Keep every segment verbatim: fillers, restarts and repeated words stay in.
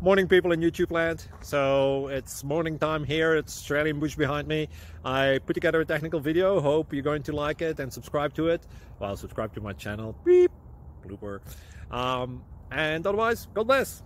Morning, people in YouTube land. So it's morning time here. It's Australian bush behind me. I put together a technical video. Hope you're going to like it and subscribe to it. Well, subscribe to my channel. Beep. Blooper. Um, and otherwise, God bless.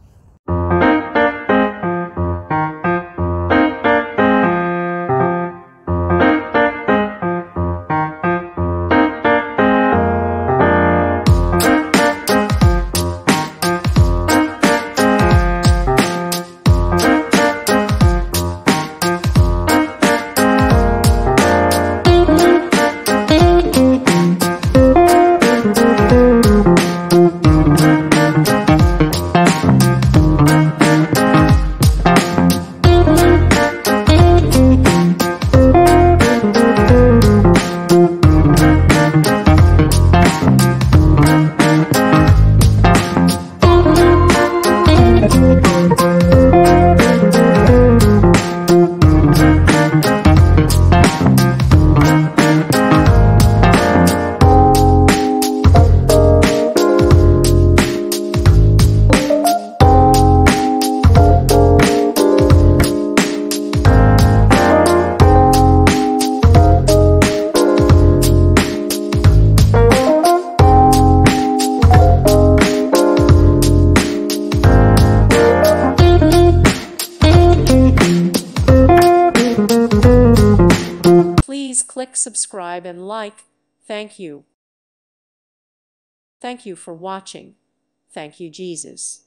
Please click subscribe and like. Thank you. Thank you for watching. Thank you, Jesus.